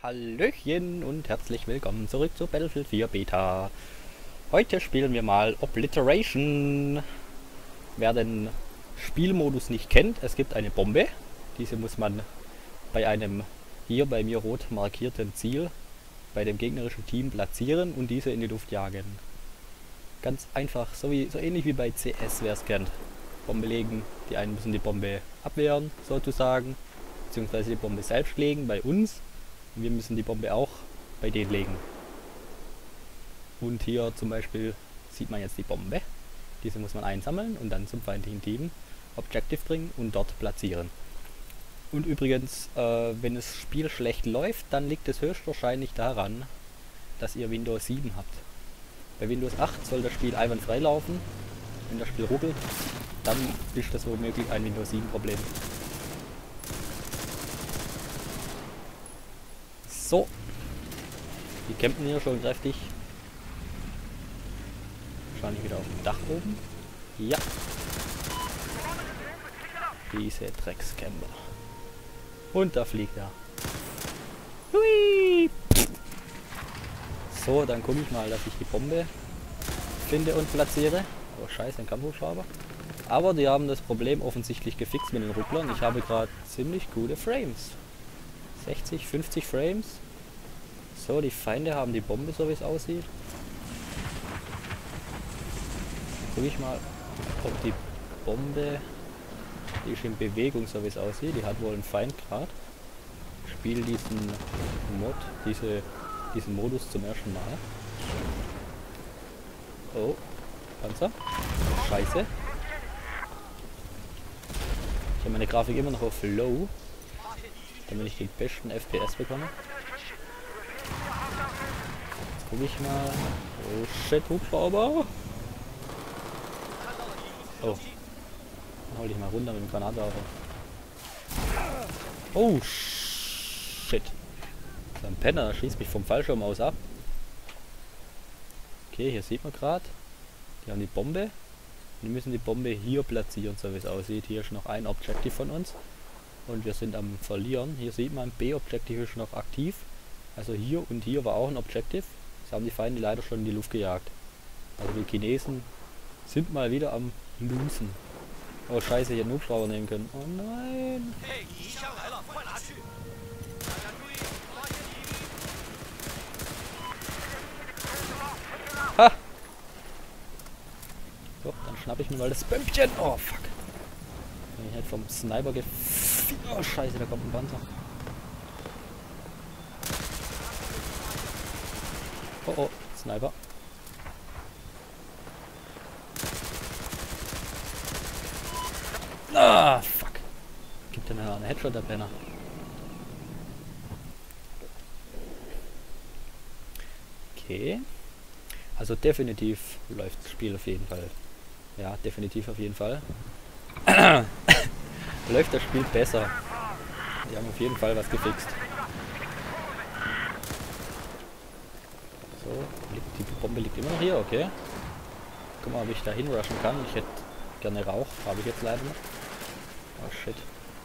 Hallöchen und herzlich willkommen zurück zur Battlefield 4 Beta. Heute spielen wir mal Obliteration. Wer den Spielmodus nicht kennt, es gibt eine Bombe. Diese muss man bei einem hier bei mir rot markierten Ziel bei dem gegnerischen Team platzieren und diese in die Luft jagen. Ganz einfach, so ähnlich wie bei CS, wer es kennt. Bombe legen, die einen müssen die Bombe abwehren, sozusagen, beziehungsweise die Bombe selbst legen bei uns. Wir müssen die Bombe auch bei denen legen. Und hier zum Beispiel sieht man jetzt die Bombe. Diese muss man einsammeln und dann zum feindlichen Team Objective bringen und dort platzieren. Und übrigens, wenn das Spiel schlecht läuft, dann liegt es höchstwahrscheinlich daran, dass ihr Windows 7 habt. Bei Windows 8 soll das Spiel einwandfrei laufen. Wenn das Spiel ruckelt, dann ist das womöglich ein Windows 7 Problem. So, die campen hier schon kräftig. Wahrscheinlich wieder auf dem Dach oben. Ja. Diese Dreckscamper. Und da fliegt er. Hui! So, dann gucke ich mal, dass ich die Bombe finde und platziere. Oh scheiße, ein Kampfhubschrauber. Aber die haben das Problem offensichtlich gefixt mit den Rucklern. Ich habe gerade ziemlich gute Frames. 60, 50 Frames. So, die Feinde haben die Bombe, so wie es aussieht. Guck ich mal, ob die Bombe, die ist in Bewegung, so wie es aussieht. Die hat wohl einen Feind gerade. Ich spiele diesen Mod, diesen Modus zum ersten Mal. Oh, Panzer. Scheiße. Ich habe meine Grafik immer noch auf Low, damit ich den besten FPS bekomme. Jetzt gucke ich mal. Oh shit, Hubschrauber. Oh. Dann hol ich mal runter mit dem Granatwerfer. Oh shit. So ein Penner schießt mich vom Fallschirm aus ab. Okay, hier sieht man gerade. Die haben die Bombe. Wir müssen die Bombe hier platzieren, so wie es aussieht. Hier ist noch ein Objective von uns. Und wir sind am Verlieren. Hier sieht man, B-Objective ist noch aktiv. Also hier und hier war auch ein Objective. Das haben die Feinde leider schon in die Luft gejagt. Also die Chinesen sind mal wieder am Losen. Oh scheiße, ich hätte einen Hubschrauber nehmen können. Oh nein. Ha! So, dann schnappe ich mir mal das Bömpchen. Oh fuck. Bin ich halt vom Sniper Oh scheiße, da kommt ein Panzer. Oh oh, Sniper. Ah, fuck. Gibt ja noch einen Headshot, der Penner. Okay. Also definitiv läuft das Spiel auf jeden Fall. Ja, definitiv auf jeden Fall. Läuft das Spiel besser. Die haben auf jeden Fall was gefixt. So, die Bombe liegt immer noch hier, okay. Guck mal, ob ich da hinrushen kann. Ich hätte gerne Rauch, habe ich jetzt leider nicht. Oh shit.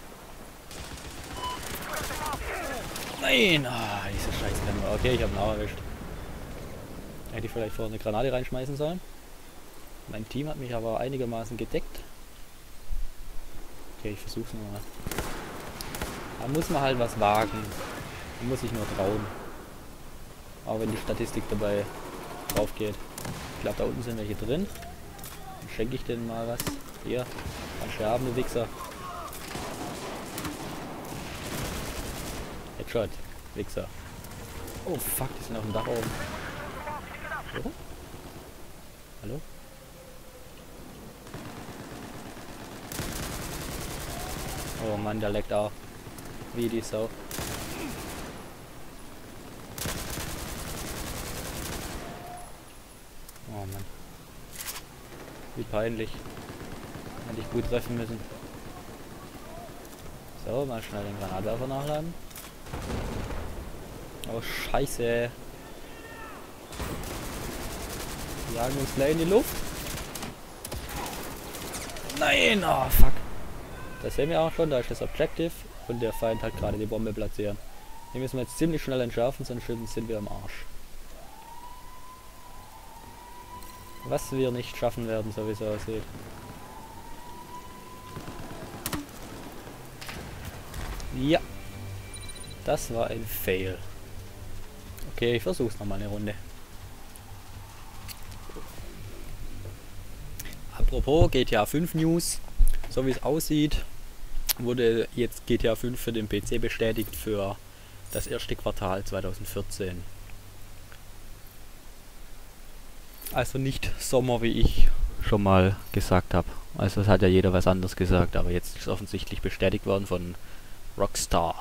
Nein! Ah, diese Scheißkamera. Okay, ich habe ihn auch erwischt. Hätte ich vielleicht vorher eine Granate reinschmeißen sollen. Mein Team hat mich aber einigermaßen gedeckt. Okay, ich versuch's nochmal. Da muss man halt was wagen. Da muss ich nur trauen. Auch wenn die Statistik dabei drauf geht. Ich glaube, da unten sind welche drin. Dann schenke ich denen mal was. Hier, kannst du haben, du Wichser. Headshot, Wichser. Oh fuck, die sind auf dem Dach oben. Oder? Hallo? Oh Mann, der leckt auch. Wie die Sau. Oh Mann. Wie peinlich. Hätte ich gut treffen müssen. So, mal schnell den Granatwerfer nachladen. Oh scheiße. Die jagen uns gleich in die Luft. Nein, oh fuck. Das sehen wir auch schon, da ist das Objective und der Feind hat gerade die Bombe platziert. Den müssen wir jetzt ziemlich schnell entschärfen, sonst sind wir am Arsch. Was wir nicht schaffen werden, so wie es aussieht. Ja. Das war ein Fail. Okay, ich versuch's nochmal eine Runde. Apropos GTA 5 News. So wie es aussieht, wurde jetzt GTA 5 für den PC bestätigt für das erste Quartal 2014. Also nicht Sommer, wie ich schon mal gesagt habe. Also es hat ja jeder was anderes gesagt, aber jetzt ist offensichtlich bestätigt worden von Rockstar.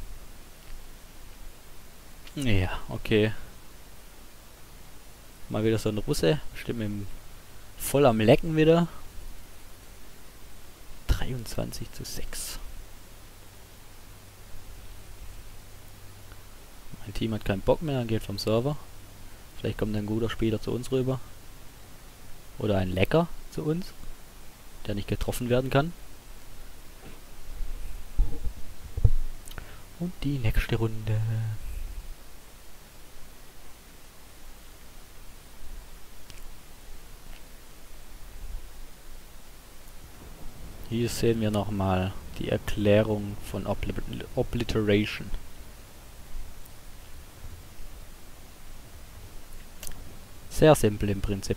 Ja, okay. Mal wieder so ein Russe. Bestimmt voll am Lecken wieder. 23:6. Mein Team hat keinen Bock mehr, geht vom Server. Vielleicht kommt ein guter Spieler zu uns rüber. Oder ein Lecker zu uns, der nicht getroffen werden kann. Und die nächste Runde. Hier sehen wir nochmal die Erklärung von Obliteration. Sehr simpel im Prinzip.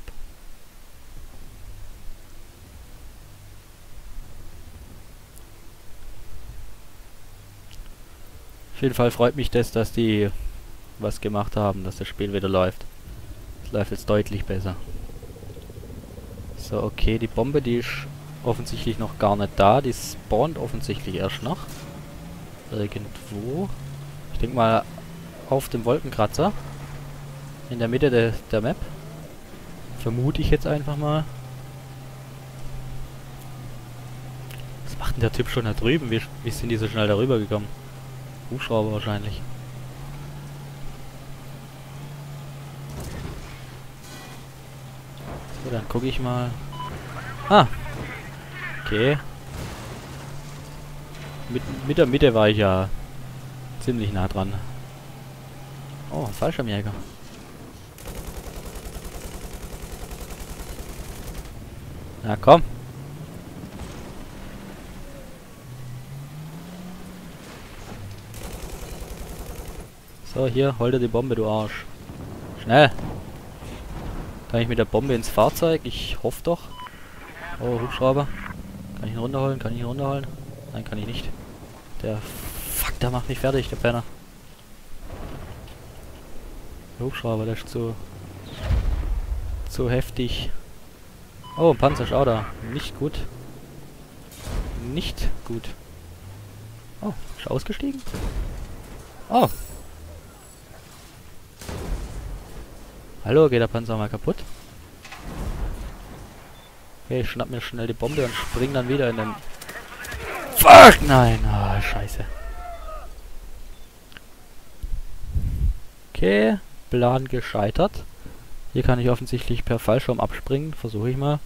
Auf jeden Fall freut mich das, dass die was gemacht haben, dass das Spiel wieder läuft. Es läuft jetzt deutlich besser. So, okay, die Bombe, die ist offensichtlich noch gar nicht da. Die spawnt offensichtlich erst noch. Irgendwo. Ich denke mal auf dem Wolkenkratzer. In der Mitte der Map. Vermute ich jetzt einfach mal. Was macht denn der Typ schon da drüben? Wie sind die so schnell darüber gekommen? Hubschrauber wahrscheinlich. So, dann gucke ich mal. Ah! Okay. Mit der Mitte war ich ja ziemlich nah dran. Oh, ein Fallschirmjäger. Na komm. So, hier, hol dir die Bombe, du Arsch. Schnell. Kann ich mit der Bombe ins Fahrzeug? Ich hoffe doch. Oh, Hubschrauber. Kann ich ihn runterholen? Kann ich ihn runterholen? Nein, kann ich nicht. Der... Fuck, der macht mich fertig, der Penner. Der Hubschrauber, der ist zu heftig. Oh, ein Panzer ist auch da. Nicht gut. Nicht gut. Oh, ist ausgestiegen? Oh. Hallo, geht der Panzer mal kaputt? Okay, ich schnapp mir schnell die Bombe und spring dann wieder in den... Fuck, nein! Ah, scheiße. Okay, Plan gescheitert. Hier kann ich offensichtlich per Fallschirm abspringen. Versuche ich mal.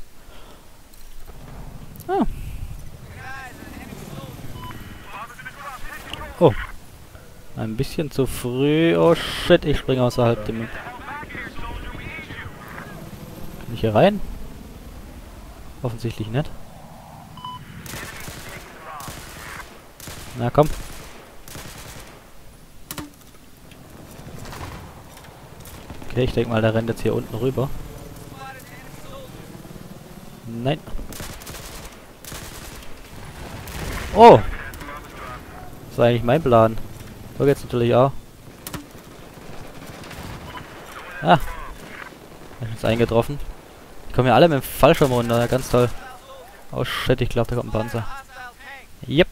Ah. Oh. Ein bisschen zu früh. Oh shit, ich springe außerhalb dem... Kann ich hier rein? Offensichtlich nicht. Na komm. Okay, ich denke mal, der rennt jetzt hier unten rüber. Nein. Oh! Das war eigentlich mein Plan. So geht's natürlich auch. Ah! Ich bin jetzt eingetroffen. Die kommen ja alle mit dem Fallschirm runter, ja, ganz toll. Oh shit, ich glaube, da kommt ein Panzer. Yep.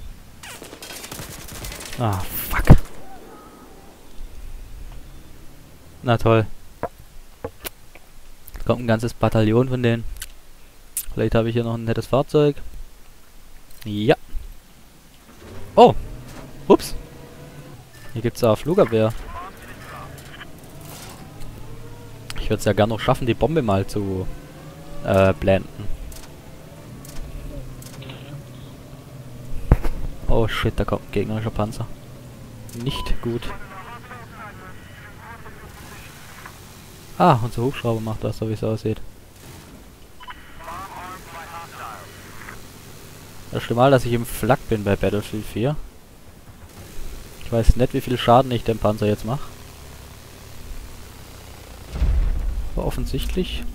Ah, fuck. Na toll. Jetzt kommt ein ganzes Bataillon von denen. Vielleicht habe ich hier noch ein nettes Fahrzeug. Ja. Oh. Ups. Hier gibt es auch Flugabwehr. Ich würde es ja gerne noch schaffen, die Bombe mal zu blenden. Oh shit, da kommt ein gegnerischer Panzer. nicht gut. Ah, unser Hubschrauber macht das, so wie es aussieht. Das erste Mal, dass ich im Flak bin bei Battlefield 4. Ich weiß nicht, wie viel Schaden ich dem Panzer jetzt mache. Aber offensichtlich.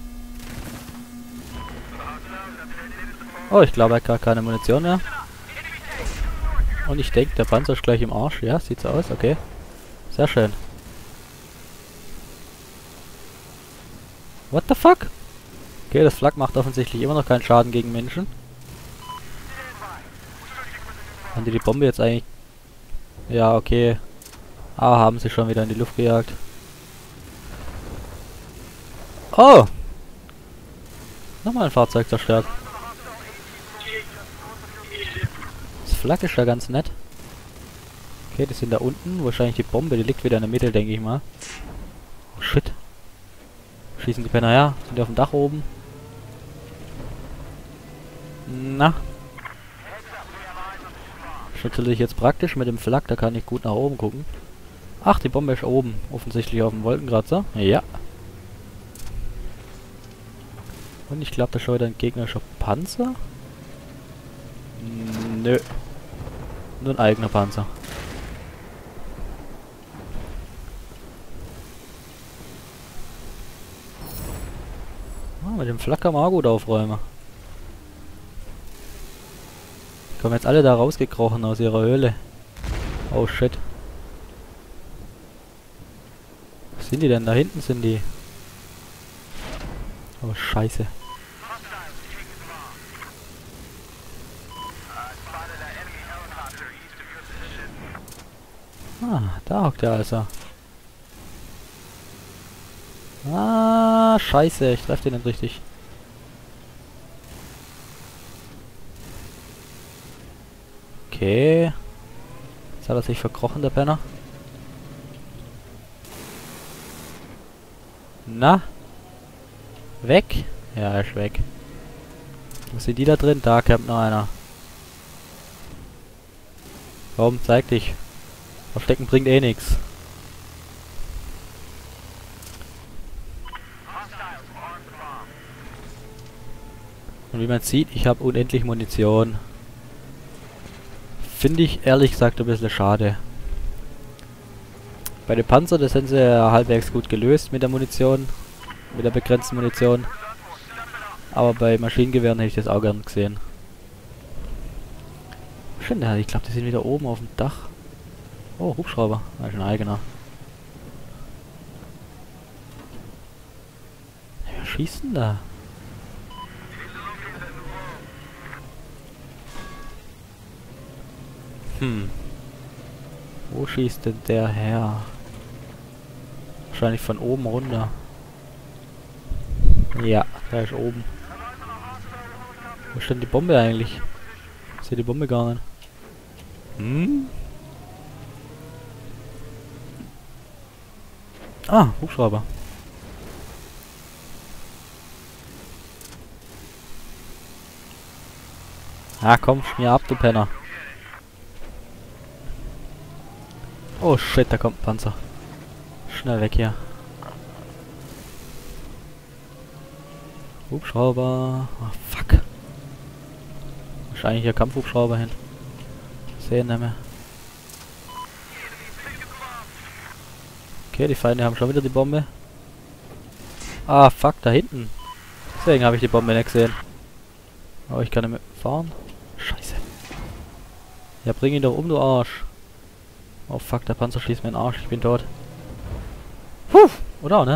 Oh, ich glaube, er hat gar keine Munition mehr. Und ich denke, der Panzer ist gleich im Arsch. Ja, sieht so aus, okay. Sehr schön. What the fuck? Okay, das Flak macht offensichtlich immer noch keinen Schaden gegen Menschen. Haben die Bombe jetzt eigentlich... Ja, okay. Ah, haben sie schon wieder in die Luft gejagt. Oh! Nochmal ein Fahrzeug zerstört. Das Flak ist ja ganz nett. Okay, die sind da unten. Wahrscheinlich die Bombe, die liegt wieder in der Mitte, denke ich mal. Oh, shit. Schießen die Penner her. Sind die auf dem Dach oben? Na? Ist natürlich jetzt praktisch mit dem Flak, da kann ich gut nach oben gucken. Ach, die Bombe ist oben. Offensichtlich auf dem Wolkenkratzer. Ja. Und ich glaube, da ist schon wieder ein gegnerischer Panzer. Nö. Nur ein eigener Panzer. Ah, mit dem Flak kann man auch gut aufräumen. Die kommen jetzt alle da rausgekrochen aus ihrer Höhle. Oh shit. Was sind die denn? Da hinten sind die. Oh scheiße. Ah, da hockt er also. Ah, scheiße, ich treffe den nicht richtig. Okay. Jetzt hat er sich verkrochen, der Penner. Na? Weg? Ja, er ist weg. Wo sind die da drin? Da campt noch einer. Warum? Zeig dich. Verstecken bringt eh nichts. Und wie man sieht, ich habe unendlich Munition. Finde ich ehrlich gesagt ein bisschen schade. Bei den Panzer, das sind sie ja halbwegs gut gelöst mit der Munition. Mit der begrenzten Munition. Aber bei Maschinengewehren hätte ich das auch gern gesehen. Schön, ja, ich glaube, die sind wieder oben auf dem Dach. Oh, Hubschrauber. Das ist ein eigener. Wer schießt denn da? Wo schießt denn der her? Wahrscheinlich von oben runter. Ja, da ist oben. Wo ist denn die Bombe eigentlich? Ich sehe die Bombe gar nicht. Ah, Hubschrauber. Ah, komm, schmier ab, du Penner. Oh shit, da kommt ein Panzer. Schnell weg hier. Hubschrauber. Oh, fuck. Wahrscheinlich hier Kampfhubschrauber hin. Sehen nicht mehr. Okay, die Feinde haben schon wieder die Bombe. Ah, fuck, da hinten. Deswegen habe ich die Bombe nicht gesehen. Aber ich kann nicht mehr fahren. Scheiße. Ja, bring ihn doch um, du Arsch. Oh fuck, der Panzer schießt mir in den Arsch. Ich bin tot. Puh, oder auch, ne?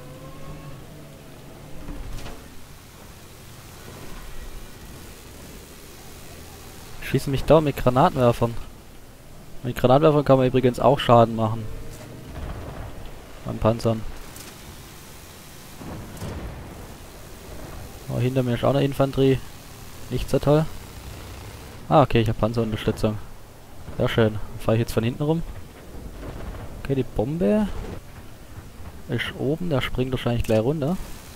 Schießen mich da mit Granatwerfern. Mit Granatwerfern kann man übrigens auch Schaden machen. Beim Panzern. Oh, hinter mir ist auch eine Infanterie. Nicht so toll. Ah, okay, ich habe Panzerunterstützung. Sehr schön. Fahre ich jetzt von hinten rum. Okay, die Bombe ist oben. Der springt wahrscheinlich gleich runter.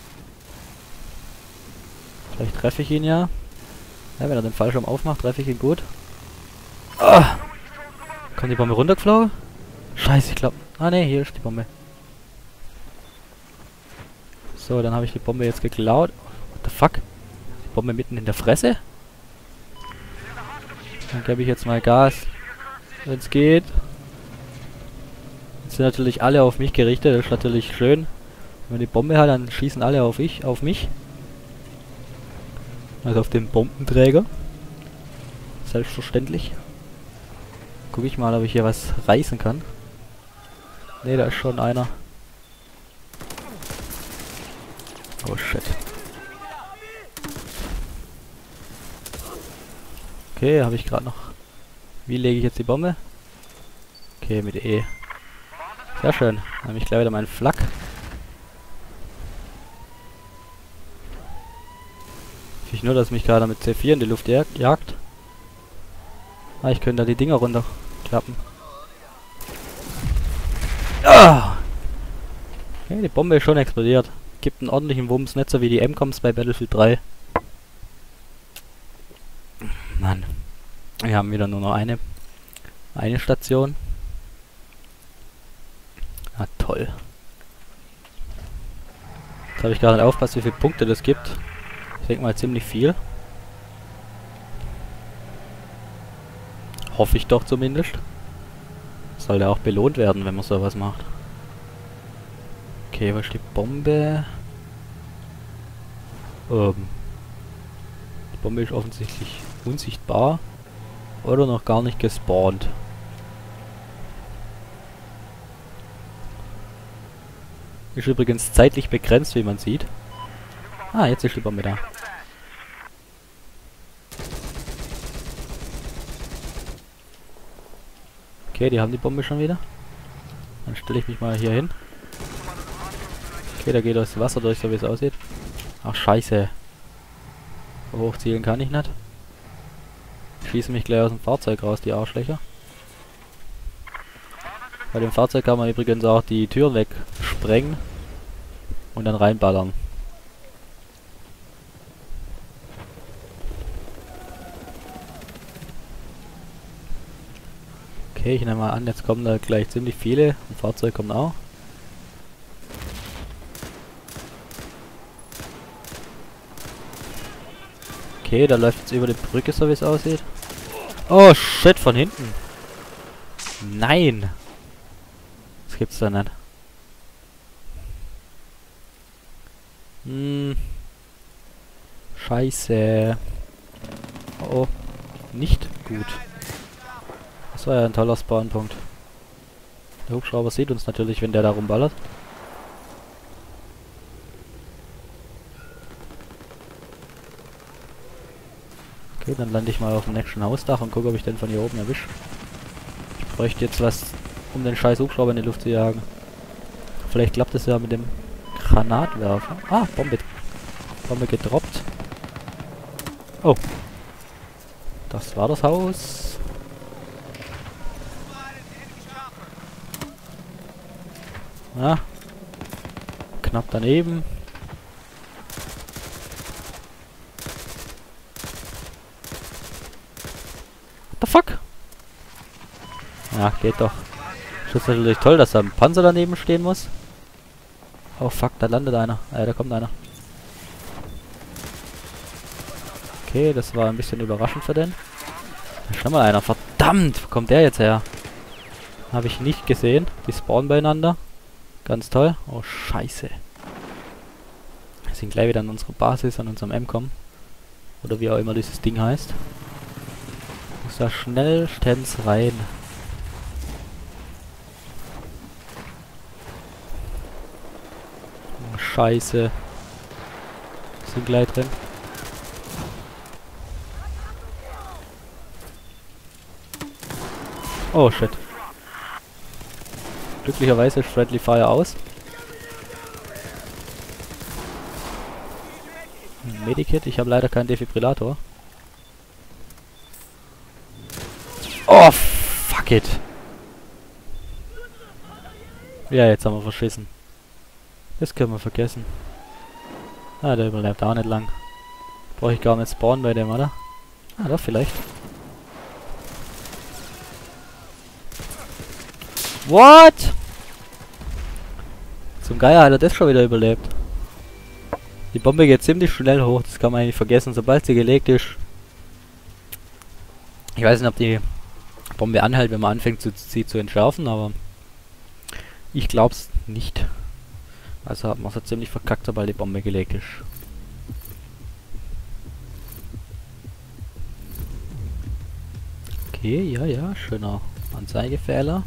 Vielleicht treffe ich ihn ja. Ja, wenn er den Fallschirm aufmacht, treffe ich ihn gut. Ah! Kommt die Bombe runtergeflogen? Scheiße, ich glaube... Ah ne, hier ist die Bombe. So, dann habe ich die Bombe jetzt geklaut. What the fuck? Die Bombe mitten in der Fresse? Dann gebe ich jetzt mal Gas, wenn es geht. Jetzt sind natürlich alle auf mich gerichtet, das ist natürlich schön. Wenn man die Bombe hat, dann schießen alle auf mich. Also auf den Bombenträger. Selbstverständlich. Guck ich mal, ob ich hier was reißen kann. Ne, da ist schon einer. Oh shit. Okay, habe ich gerade noch. Wie lege ich jetzt die Bombe? Okay, mit E. Sehr schön. Dann habe ich gleich wieder meinen Flak. Ich nur, dass mich gerade mit C4 in die Luft jagt. Ah, ich könnte da die Dinger runterklappen. Ah! Okay, die Bombe ist schon explodiert. Gibt einen ordentlichen Wumms, nicht so wie die M-Coms bei Battlefield 3. Mann. Wir haben wieder nur noch eine Station. Ah, toll. Jetzt habe ich gerade nicht aufgepasst, wie viele Punkte das gibt. Ich denke mal ziemlich viel. Hoffe ich doch zumindest. Soll ja auch belohnt werden, wenn man sowas macht. Okay, was ist die Bombe? Die Bombe ist offensichtlich unsichtbar. Oder noch gar nicht gespawnt. Ist übrigens zeitlich begrenzt, wie man sieht. Ah, jetzt ist die Bombe da. Okay, die haben die Bombe schon wieder. Dann stelle ich mich mal hier hin. Okay, da geht das Wasser durch, so wie es aussieht. Ach, scheiße. Hochzielen kann ich nicht. Schießen mich gleich aus dem Fahrzeug raus, die Arschlöcher. Bei dem Fahrzeug kann man übrigens auch die Türen wegsprengen und dann reinballern. Okay, ich nehme mal an, jetzt kommen da gleich ziemlich viele. Ein Fahrzeug kommt auch. Okay, da läuft jetzt über die Brücke, so wie es aussieht. Oh shit, von hinten. Nein. Das gibt's da nicht. Scheiße. Oh, nicht gut. Das war ja ein toller Spawnpunkt. Der Hubschrauber sieht uns natürlich, wenn der da rumballert. Okay, dann lande ich mal auf dem nächsten Hausdach und gucke, ob ich den von hier oben erwische. Ich bräuchte jetzt was, um den scheiß Hubschrauber in die Luft zu jagen. Vielleicht klappt es ja mit dem Granatwerfer. Ah, Bombe gedroppt. Oh. Das war das Haus. Ja. Knapp daneben. What the fuck? Ja, geht doch. Das ist natürlich toll, dass da ein Panzer daneben stehen muss. Oh fuck, da landet einer. Da kommt einer. Okay, das war ein bisschen überraschend für den. Da ist schon mal einer. Verdammt, wo kommt der jetzt her? Habe ich nicht gesehen. Die spawnen beieinander. Ganz toll. Oh, scheiße. Wir sind gleich wieder an unserer Basis, an unserem M-Com. Oder wie auch immer dieses Ding heißt. Ich muss da schnellstens rein. Oh, scheiße. Wir sind gleich drin. Oh, shit. Glücklicherweise ist Friendly Fire aus. Medikit, ich habe leider keinen Defibrillator. Oh, fuck it. Ja, jetzt haben wir verschissen. Das können wir vergessen. Ah, der überlebt auch nicht lang. Brauche ich gar nicht spawnen bei dem, oder? Ah, doch, vielleicht. What? Zum Geier hat er das schon wieder überlebt. Die Bombe geht ziemlich schnell hoch, das kann man eigentlich vergessen, sobald sie gelegt ist. Ich weiß nicht, ob die Bombe anhält, wenn man anfängt, sie zu entschärfen, aber ich glaub's nicht. Also hat man es ziemlich verkackt, sobald die Bombe gelegt ist. Okay, ja, schöner Anzeigefehler.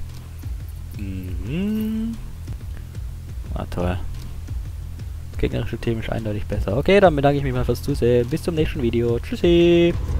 Ah, toll. Das gegnerische Team ist eindeutig besser. Okay, dann bedanke ich mich mal fürs Zusehen. Bis zum nächsten Video. Tschüssi!